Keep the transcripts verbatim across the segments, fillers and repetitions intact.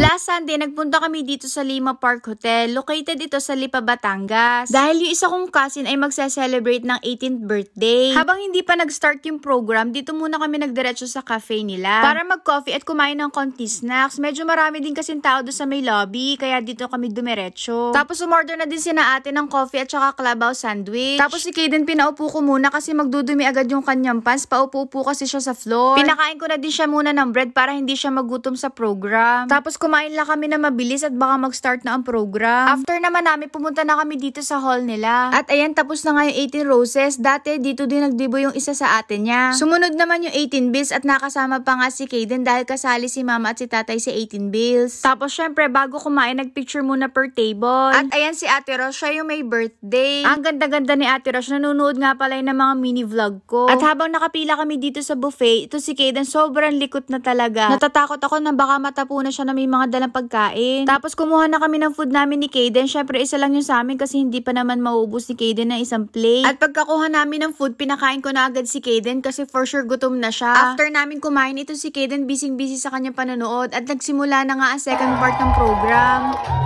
Last Sunday, nagpunta kami dito sa Lima Park Hotel. Located ito sa Lipa, Batangas. Dahil yung isa kong cousin ay magse-celebrate ng eighteenth birthday. Habang hindi pa nag-start yung program, dito muna kami nagdiretso sa cafe nila para mag-coffee at kumain ng konti snacks. Medyo marami din kasing tao doon sa may lobby, kaya dito kami dumiretso. Tapos umorder na din sina ate ng coffee at saka Clubhouse sandwich. Tapos si Kaden pinaupo ko muna kasi magdudumi agad yung kanyang pants. Paupo-upo kasi siya sa floor. Pinakain ko na din siya muna ng bread para hindi siya magutom sa program. Tapos kumain lang kami na mabilis at baka mag-start na ang program. After naman namin, pumunta na kami dito sa hall nila. At ayan, tapos na nga yung eighteen roses. Dati, dito din nagdibo yung isa sa ate niya. Sumunod naman yung eighteen bills at nakasama pa nga si Kaden dahil kasali si mama at si tatay si eighteen bills. Tapos syempre, bago kumain, nagpicture muna per table. At ayan si Ate Rosh, siya yung may birthday. Ang ganda-ganda ni Ate Rosh. Nanonood nga pala ng mga mini vlog ko. At habang nakapila kami dito sa buffet, ito si Kaden sobrang likot na talaga. Natatakot ako na baka matapunan siya na may mga dalang pagkain. Tapos kumuha na kami ng food namin ni Kaden. Syempre isa lang yung sa amin kasi hindi pa naman mauubos ni Kaden ng isang plate. At pagkakuha namin ng food, pinakain ko na agad si Kaden kasi for sure gutom na siya. After namin kumain, ito si Kaden busy-busy sa kanyang panonood at nagsimula na nga ang second part ng program.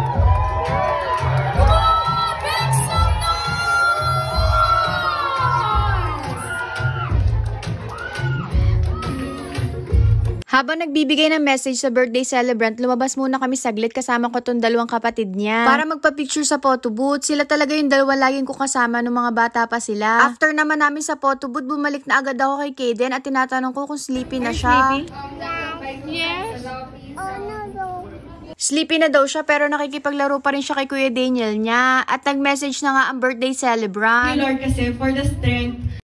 Habang nagbibigay ng message sa birthday celebrant, lumabas muna kami saglit kasama ko tong dalawang kapatid niya. Para magpa-picture sa photo booth. Sila talaga yung dalawa laging ko kasama nung mga bata pa sila. After naman namin sa photo booth, bumalik na agad ako kay Kaden at tinatanong ko kung sleepy na siya. Yes. Sleepy na daw siya pero nakikipaglaro pa rin siya kay Kuya Daniel niya. At nag-message na nga ang birthday celebrant. Lord, kasi for the strength